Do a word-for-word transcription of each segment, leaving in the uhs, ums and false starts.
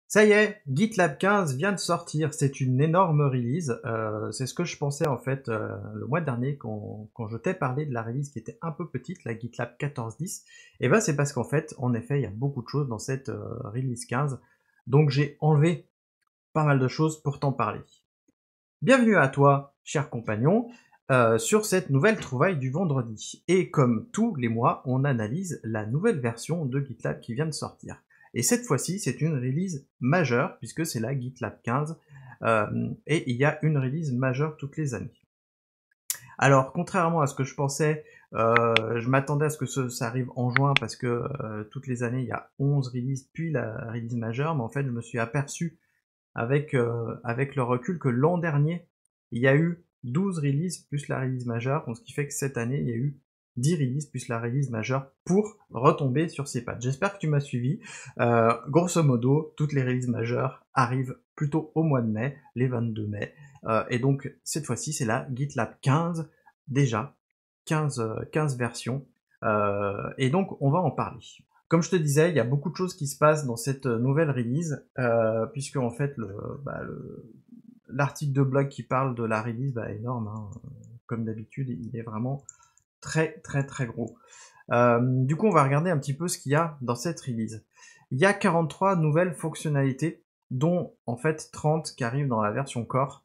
Ça y est, GitLab quinze vient de sortir, c'est une énorme release, euh, c'est ce que je pensais en fait euh, le mois dernier quand, quand je t'ai parlé de la release qui était un peu petite, la GitLab quatorze dix, et ben c'est parce qu'en fait, en effet, il y a beaucoup de choses dans cette euh, release quinze, donc j'ai enlevé pas mal de choses pour t'en parler. Bienvenue à toi, cher compagnon, euh, sur cette nouvelle trouvaille du vendredi. Et comme tous les mois, on analyse la nouvelle version de GitLab qui vient de sortir. Et cette fois-ci, c'est une release majeure, puisque c'est la GitLab quinze, euh, et il y a une release majeure toutes les années. Alors, contrairement à ce que je pensais, euh, je m'attendais à ce que ce, ça arrive en juin, parce que euh, toutes les années, il y a onze releases, puis la release majeure, mais en fait, je me suis aperçu avec, euh, avec le recul que l'an dernier, il y a eu douze releases plus la release majeure, donc ce qui fait que cette année, il y a eu dix releases plus la release majeure pour retomber sur ces pattes. J'espère que tu m'as suivi. Euh, grosso modo, toutes les releases majeures arrivent plutôt au mois de mai, les vingt-deux mai, euh, et donc cette fois-ci, c'est la GitLab quinze, déjà, quinze, quinze versions, euh, et donc on va en parler. Comme je te disais, il y a beaucoup de choses qui se passent dans cette nouvelle release, euh, puisque en fait le, bah, le, l'article de blog qui parle de la release bah, est énorme, hein. Comme d'habitude, il est vraiment très très très gros. Euh, du coup, on va regarder un petit peu ce qu'il y a dans cette release. Il y a quarante-trois nouvelles fonctionnalités, dont en fait trente qui arrivent dans la version core.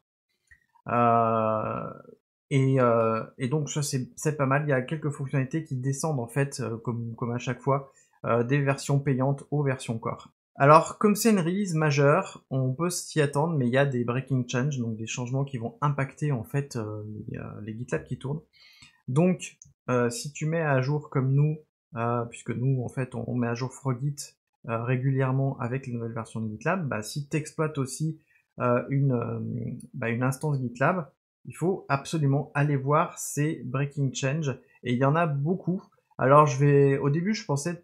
Euh, et, euh, et donc ça c'est pas mal. Il y a quelques fonctionnalités qui descendent en fait, euh, comme, comme à chaque fois, euh, des versions payantes aux versions core. Alors comme c'est une release majeure, on peut s'y attendre, mais il y a des breaking change, donc des changements qui vont impacter en fait euh, les, euh, les GitLab qui tournent. Donc euh, si tu mets à jour comme nous, euh, puisque nous en fait on, on met à jour Frogit euh, régulièrement avec les nouvelles versions de GitLab, bah, si tu exploites aussi euh, une, euh, bah, une instance GitLab, il faut absolument aller voir ces breaking change, et il y en a beaucoup. Alors je vais, au début je pensais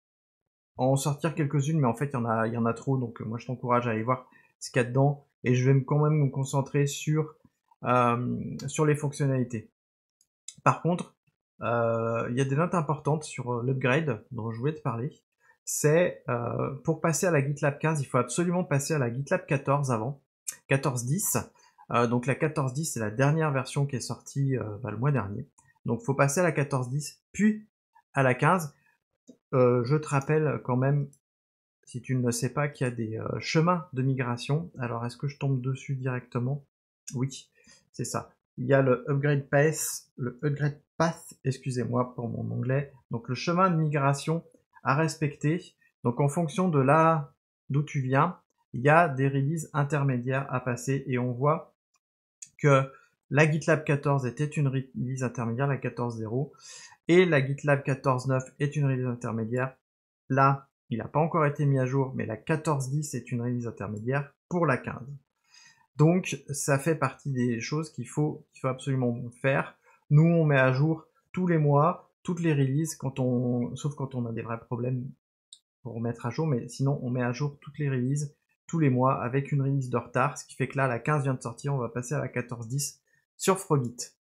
en sortir quelques-unes, mais en fait il y en a, il y en a trop, donc moi je t'encourage à aller voir ce qu'il y a dedans, et je vais me, quand même me concentrer sur, euh, sur les fonctionnalités. Par contre, euh, il y a des notes importantes sur l'upgrade dont je voulais te parler. C'est euh, pour passer à la GitLab quinze, il faut absolument passer à la GitLab quatorze avant, quatorze dix. Euh, donc la quatorze dix, c'est la dernière version qui est sortie euh, bah, le mois dernier. Donc il faut passer à la quatorze dix, puis à la quinze. Euh, je te rappelle quand même, si tu ne le sais pas, qu'il y a des euh, chemins de migration. Alors est-ce que je tombe dessus directement? Oui, c'est ça. Il y a le upgrade path, le upgrade path, excusez-moi pour mon anglais. Donc le chemin de migration à respecter. Donc en fonction de là d'où tu viens, il y a des releases intermédiaires à passer, et on voit que la GitLab quatorze était une release intermédiaire, la quatorze zéro, et la GitLab quatorze neuf est une release intermédiaire. Là, il n'a pas encore été mis à jour, mais la quatorze dix est une release intermédiaire pour la quinze. Donc, ça fait partie des choses qu'il faut, qu'il faut absolument faire. Nous, on met à jour tous les mois, toutes les releases, quand on, sauf quand on a des vrais problèmes pour mettre à jour, mais sinon, on met à jour toutes les releases tous les mois avec une release de retard, ce qui fait que là, la quinze vient de sortir, on va passer à la quatorze dix sur Frogit.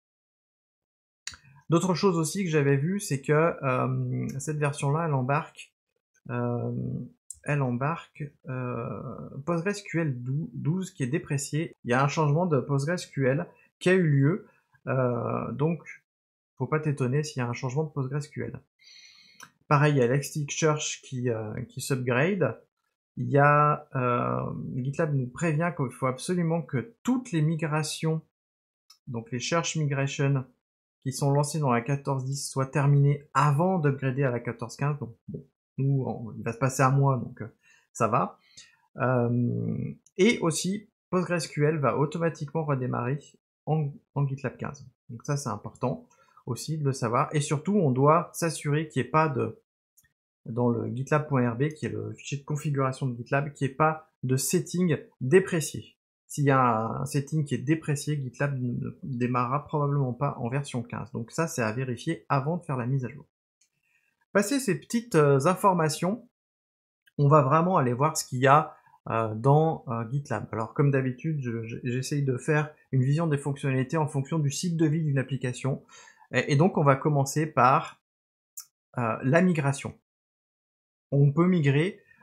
D'autres choses aussi que j'avais vu, c'est que euh, cette version-là, elle embarque, euh, elle embarque euh, PostgreSQL douze qui est déprécié. Il y a un changement de PostgreSQL qui a eu lieu, euh, donc faut pas t'étonner s'il y a un changement de PostgreSQL. Pareil, il y a l'Elasticsearch qui, euh, qui s'upgrade. Il y a euh, GitLab nous prévient qu'il faut absolument que toutes les migrations, donc les search migrations qui sont lancées dans la quatorze dix soient terminées avant d'upgrader à la quatorze quinze. Donc bon, nous, on, il va se passer un mois, donc euh, ça va. Euh, et aussi, PostgreSQL va automatiquement redémarrer en, en GitLab quinze. Donc ça, c'est important aussi de le savoir. Et surtout, on doit s'assurer qu'il n'y ait pas de, dans le gitlab.rb, qui est le fichier de configuration de GitLab, qu'il n'y ait pas de setting déprécié. S'il y a un setting qui est déprécié, GitLab ne démarrera probablement pas en version quinze. Donc ça, c'est à vérifier avant de faire la mise à jour. Passé ces petites euh, informations, on va vraiment aller voir ce qu'il y a euh, dans euh, GitLab. Alors comme d'habitude, j'essaye de faire une vision des fonctionnalités en fonction du cycle de vie d'une application. Et, et donc on va commencer par euh, la migration. On peut migrer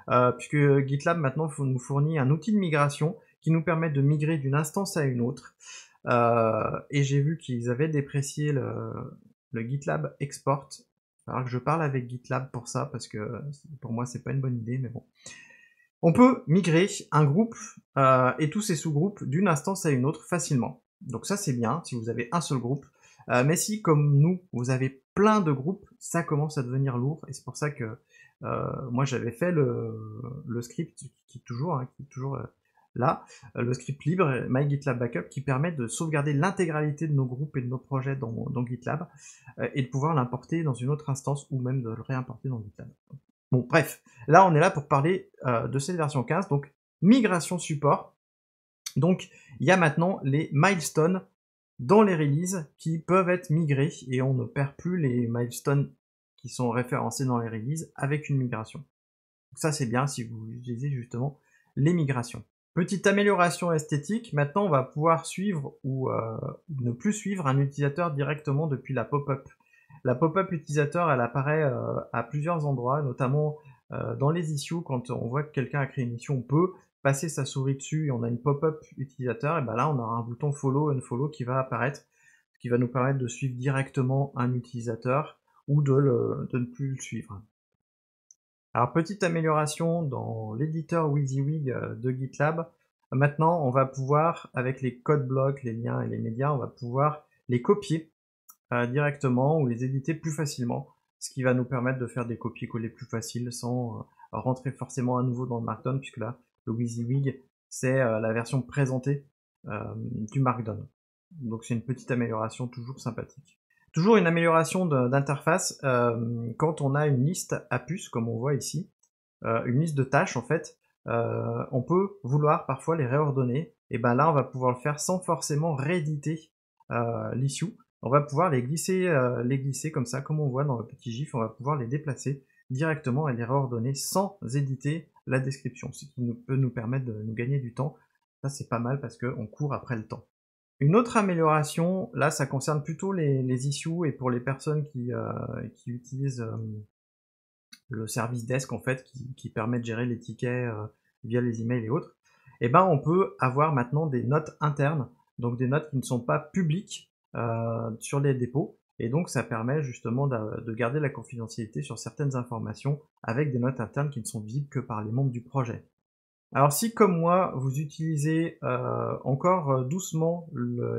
euh, puisque GitLab maintenant nous fournit un outil de migration qui nous permet de migrer d'une instance à une autre. Euh, et j'ai vu qu'ils avaient déprécié le, le GitLab Export. Alors que je parle avec GitLab pour ça, parce que pour moi c'est pas une bonne idée, mais bon. On peut migrer un groupe euh, et tous ses sous-groupes d'une instance à une autre facilement. Donc ça c'est bien si vous avez un seul groupe. Euh, mais si comme nous vous avez plein de groupes, ça commence à devenir lourd, et c'est pour ça que euh, moi j'avais fait le, le script qui est toujours, hein, qui est toujours euh, là, euh, le script libre MyGitLab Backup qui permet de sauvegarder l'intégralité de nos groupes et de nos projets dans, dans GitLab euh, et de pouvoir l'importer dans une autre instance ou même de le réimporter dans GitLab. Bon, bref, là on est là pour parler euh, de cette version quinze, donc migration support. Donc il y a maintenant les milestones dans les releases qui peuvent être migrés et on ne perd plus les milestones qui sont référencés dans les releases avec une migration. Donc ça c'est bien si vous utilisez justement les migrations. Petite amélioration esthétique, maintenant on va pouvoir suivre ou euh, ne plus suivre un utilisateur directement depuis la pop-up. La pop-up utilisateur, elle apparaît euh, à plusieurs endroits, notamment euh, dans les issues, quand on voit que quelqu'un a créé une issue, on peut passer sa souris dessus et on a une pop-up utilisateur, et ben là on aura un bouton follow, unfollow qui va apparaître, ce qui va nous permettre de suivre directement un utilisateur ou de, le, de ne plus le suivre. Alors petite amélioration dans l'éditeur WYSIWYG de GitLab, maintenant on va pouvoir, avec les codes blocs, les liens et les médias, on va pouvoir les copier Euh, directement ou les éditer plus facilement, ce qui va nous permettre de faire des copier-coller plus faciles sans euh, rentrer forcément à nouveau dans le Markdown, puisque là, le WYSIWYG, c'est euh, la version présentée euh, du Markdown. Donc c'est une petite amélioration toujours sympathique. Toujours une amélioration d'interface euh, quand on a une liste à puces, comme on voit ici, euh, une liste de tâches en fait, euh, on peut vouloir parfois les réordonner, et ben là on va pouvoir le faire sans forcément rééditer euh, l'issue. On va pouvoir les glisser, euh, les glisser comme ça, comme on voit dans le petit gif, on va pouvoir les déplacer directement et les réordonner sans éditer la description, ce qui nous, peut nous permettre de nous gagner du temps. Ça c'est pas mal parce qu'on court après le temps. Une autre amélioration, là ça concerne plutôt les, les issues et pour les personnes qui, euh, qui utilisent euh, le service desk en fait, qui, qui permet de gérer les tickets euh, via les emails et autres, et ben on peut avoir maintenant des notes internes, donc des notes qui ne sont pas publiques, Euh, sur les dépôts, et donc ça permet justement de, de garder la confidentialité sur certaines informations avec des notes internes qui ne sont visibles que par les membres du projet. Alors si comme moi vous utilisez euh, encore doucement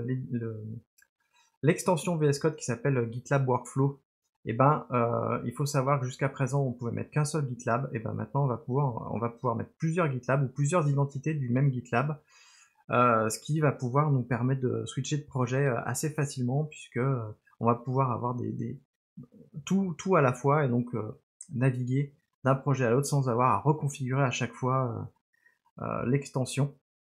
l'extension le, le, V S Code qui s'appelle GitLab Workflow, et ben euh, il faut savoir que jusqu'à présent on pouvait mettre qu'un seul GitLab, et ben maintenant on va pouvoir on va pouvoir mettre plusieurs GitLab ou plusieurs identités du même GitLab. Euh, ce qui va pouvoir nous permettre de switcher de projet assez facilement, puisque euh, on va pouvoir avoir des, des tout, tout à la fois et donc euh, naviguer d'un projet à l'autre sans avoir à reconfigurer à chaque fois euh, euh, l'extension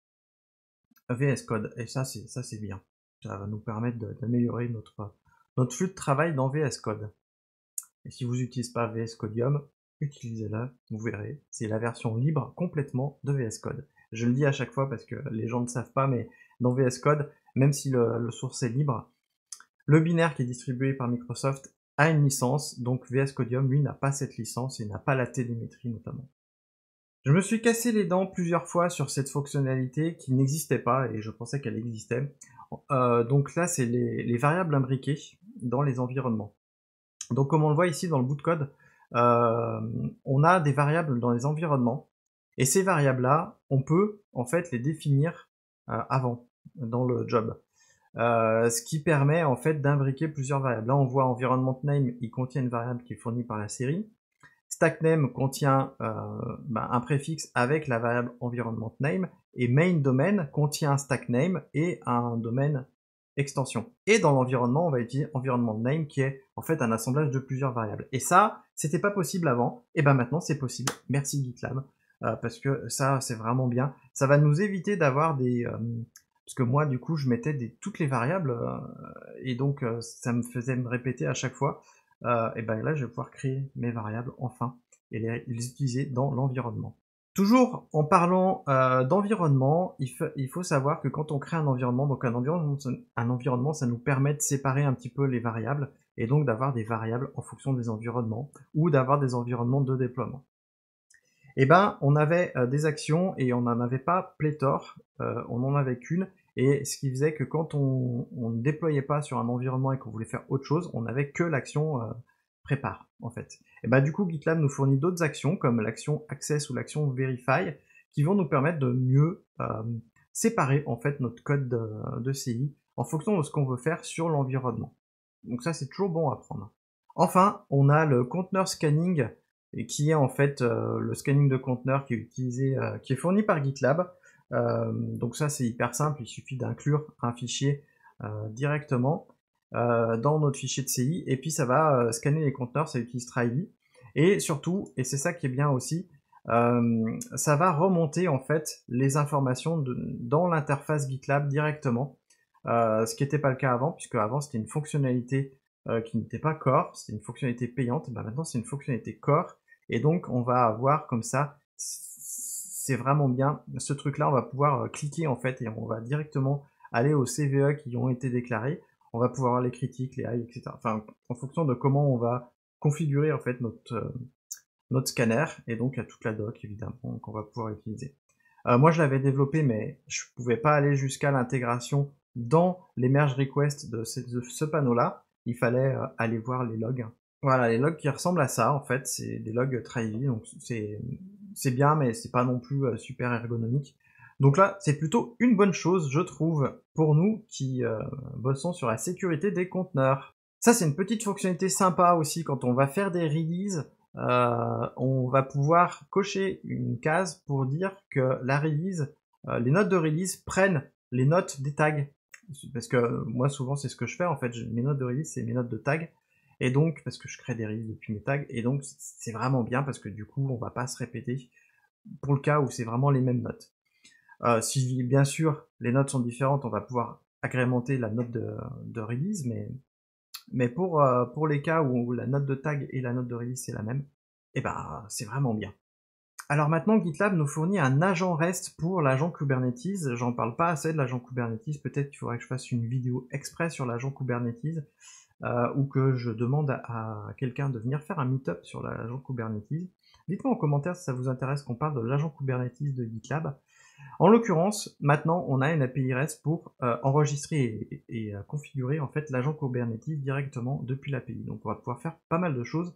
V S Code. Et ça c'est ça c'est bien. Ça va nous permettre d'améliorer notre notre flux de travail dans V S Code. Et si vous n'utilisez pas V S Codium, utilisez-la, vous verrez, c'est la version libre complètement de V S Code. Je le dis à chaque fois parce que les gens ne savent pas, mais dans V S Code, même si le, le source est libre, le binaire qui est distribué par Microsoft a une licence, donc V S Codium, lui, n'a pas cette licence et n'a pas la télémétrie notamment. Je me suis cassé les dents plusieurs fois sur cette fonctionnalité qui n'existait pas et je pensais qu'elle existait. Euh, donc là, c'est les, les variables imbriquées dans les environnements. Donc comme on le voit ici dans le bout de code, euh, on a des variables dans les environnements, et ces variables-là, on peut en fait les définir euh, avant, dans le job. Euh, ce qui permet en fait d'imbriquer plusieurs variables. Là on voit environment name, il contient une variable qui est fournie par la série. Stack name contient euh, ben, un préfixe avec la variable environment name, et main domain contient un stack name et un domaine extension. Et dans l'environnement, on va utiliser environment name qui est en fait un assemblage de plusieurs variables. Et ça, c'était pas possible avant, et ben maintenant c'est possible. Merci GitLab, euh, parce que ça c'est vraiment bien. Ça va nous éviter d'avoir des... Euh, parce que moi du coup je mettais des, toutes les variables, euh, et donc euh, ça me faisait me répéter à chaque fois. Euh, et ben là je vais pouvoir créer mes variables enfin, et les, les utiliser dans l'environnement. Toujours en parlant euh, d'environnement, il, il faut savoir que quand on crée un environnement, donc un environnement, un environnement, ça nous permet de séparer un petit peu les variables, et donc d'avoir des variables en fonction des environnements, ou d'avoir des environnements de déploiement. et ben on avait euh, des actions et on n'en avait pas pléthore, euh, on en avait qu'une, et ce qui faisait que quand on, on ne déployait pas sur un environnement et qu'on voulait faire autre chose, on n'avait que l'action euh, prépare en fait. Et ben du coup GitLab nous fournit d'autres actions comme l'action access ou l'action verify qui vont nous permettre de mieux euh, séparer en fait notre code de, de C I en fonction de ce qu'on veut faire sur l'environnement. Donc ça c'est toujours bon à prendre. Enfin, on a le conteneur scanning, qui est en fait euh, le scanning de conteneurs qui est utilisé, euh, qui est fourni par GitLab. Euh, donc ça c'est hyper simple, il suffit d'inclure un fichier euh, directement euh, dans notre fichier de C I, et puis ça va euh, scanner les conteneurs, ça utilise Trivy. Et surtout, et c'est ça qui est bien aussi, euh, ça va remonter en fait les informations de, dans l'interface GitLab directement, euh, ce qui n'était pas le cas avant, puisque avant c'était une fonctionnalité Euh, qui n'était pas core, c'était une fonctionnalité payante, bah maintenant c'est une fonctionnalité core, et donc on va avoir comme ça, c'est vraiment bien, ce truc là on va pouvoir euh, cliquer en fait, et on va directement aller aux C V E qui ont été déclarés, on va pouvoir voir les critiques, les high, et cetera. Enfin, en fonction de comment on va configurer en fait notre, euh, notre scanner, et donc il y a toute la doc évidemment qu'on va pouvoir utiliser. Euh, moi je l'avais développé, mais je pouvais pas aller jusqu'à l'intégration dans les merge requests de ce, de ce panneau là, il fallait euh, aller voir les logs. Voilà, les logs qui ressemblent à ça, en fait, c'est des logs Trivy, donc c'est c'est bien, mais c'est pas non plus euh, super ergonomique. Donc là, c'est plutôt une bonne chose, je trouve, pour nous qui euh, bossons sur la sécurité des conteneurs. Ça, c'est une petite fonctionnalité sympa aussi, quand on va faire des releases, euh, on va pouvoir cocher une case pour dire que la release, euh, les notes de release prennent les notes des tags. Parce que moi souvent c'est ce que je fais en fait, mes notes de release c'est mes notes de tag, et donc parce que je crée des releases depuis mes tags, et donc c'est vraiment bien parce que du coup on va pas se répéter pour le cas où c'est vraiment les mêmes notes. Euh, si bien sûr les notes sont différentes, on va pouvoir agrémenter la note de, de release, mais, mais pour, euh, pour les cas où la note de tag et la note de release c'est la même, et ben c'est vraiment bien. Alors maintenant, GitLab nous fournit un agent REST pour l'agent Kubernetes. J'en parle pas assez de l'agent Kubernetes. Peut-être qu'il faudrait que je fasse une vidéo exprès sur l'agent Kubernetes, euh, ou que je demande à, à quelqu'un de venir faire un meet-up sur l'agent Kubernetes. Dites-moi en commentaire si ça vous intéresse qu'on parle de l'agent Kubernetes de GitLab. En l'occurrence, maintenant, on a une A P I REST pour euh, enregistrer et, et, et euh, configurer en fait l'agent Kubernetes directement depuis l'A P I. Donc on va pouvoir faire pas mal de choses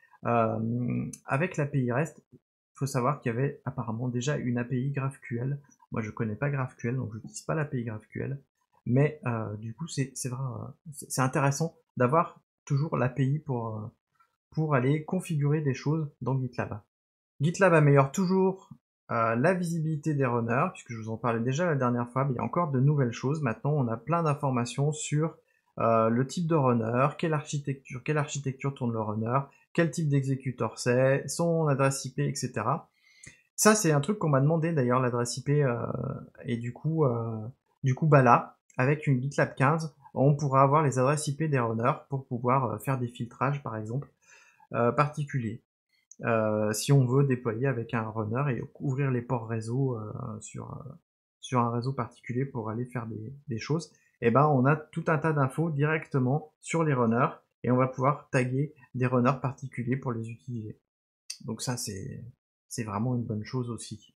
euh, avec l'A P I REST. Il faut savoir qu'il y avait apparemment déjà une A P I GraphQL. Moi, je connais pas GraphQL, donc je n'utilise pas l'A P I GraphQL. Mais euh, du coup, c'est vrai, c'est intéressant d'avoir toujours l'A P I pour, euh, pour aller configurer des choses dans GitLab. GitLab améliore toujours euh, la visibilité des runners, puisque je vous en parlais déjà la dernière fois, mais il y a encore de nouvelles choses. Maintenant, on a plein d'informations sur euh, le type de runner, quelle architecture, quelle architecture tourne le runner, quel type d'exécuteur c'est, son adresse I P, et cetera. Ça, c'est un truc qu'on m'a demandé d'ailleurs, l'adresse I P, euh, et du coup, euh, du coup, bah là, avec une GitLab quinze, on pourra avoir les adresses I P des runners pour pouvoir euh, faire des filtrages, par exemple, euh, particuliers. Euh, si on veut déployer avec un runner et ouvrir les ports réseau euh, sur, euh, sur un réseau particulier pour aller faire des, des choses, et ben on a tout un tas d'infos directement sur les runners, et on va pouvoir taguer des runners particuliers pour les utiliser. Donc ça c'est c'est vraiment une bonne chose aussi.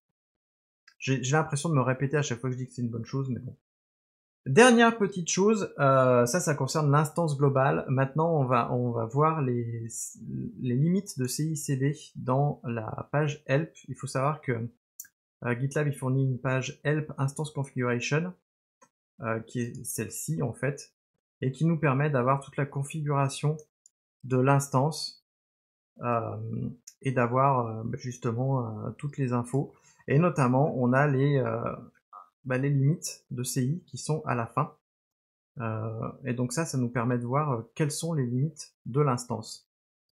J'ai l'impression de me répéter à chaque fois que je dis que c'est une bonne chose, mais bon. Dernière petite chose, euh, ça, ça concerne l'instance globale. Maintenant, on va, on va voir les, les limites de C I C D dans la page help. Il faut savoir que euh, GitLab il fournit une page help instance configuration, euh, qui est celle-ci en fait, et qui nous permet d'avoir toute la configuration de l'instance euh, et d'avoir euh, justement euh, toutes les infos. Et notamment, on a les euh, bah, les limites de C I qui sont à la fin. Euh, et donc ça, ça nous permet de voir euh, quelles sont les limites de l'instance.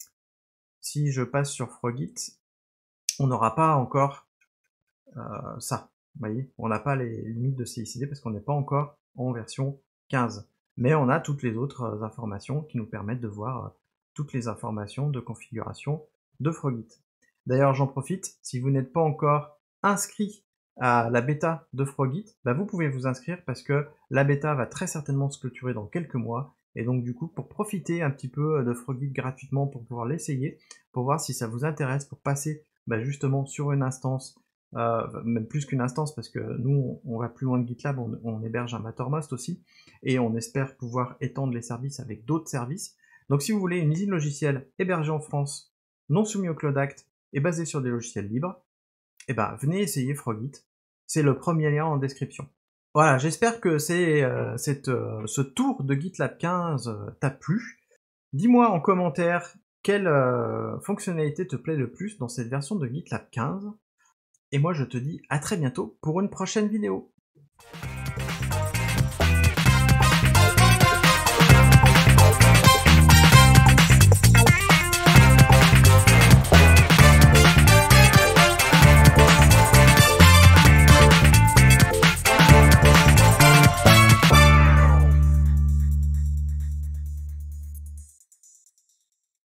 Si je passe sur Frogit, on n'aura pas encore euh, ça. Vous voyez, on n'a pas les limites de C I C D parce qu'on n'est pas encore en version quinze. Mais on a toutes les autres euh, informations qui nous permettent de voir euh, toutes les informations de configuration de Frogit. D'ailleurs, j'en profite, si vous n'êtes pas encore inscrit à la bêta de Frogit, bah vous pouvez vous inscrire parce que la bêta va très certainement se clôturer dans quelques mois, et donc du coup pour profiter un petit peu de Frogit gratuitement, pour pouvoir l'essayer, pour voir si ça vous intéresse, pour passer bah, justement sur une instance, euh, même plus qu'une instance, parce que nous, on, on va plus loin que GitLab, on, on héberge un Mattermost aussi, et on espère pouvoir étendre les services avec d'autres services. Donc si vous voulez une usine logicielle hébergée en France, non soumise au Cloud Act, et basée sur des logiciels libres, eh ben, venez essayer Frogit. C'est le premier lien en description. Voilà, j'espère que c'est, euh, cette, euh, ce tour de GitLab quinze euh, t'a plu. Dis-moi en commentaire quelle euh, fonctionnalité te plaît le plus dans cette version de GitLab quinze. Et moi je te dis à très bientôt pour une prochaine vidéo.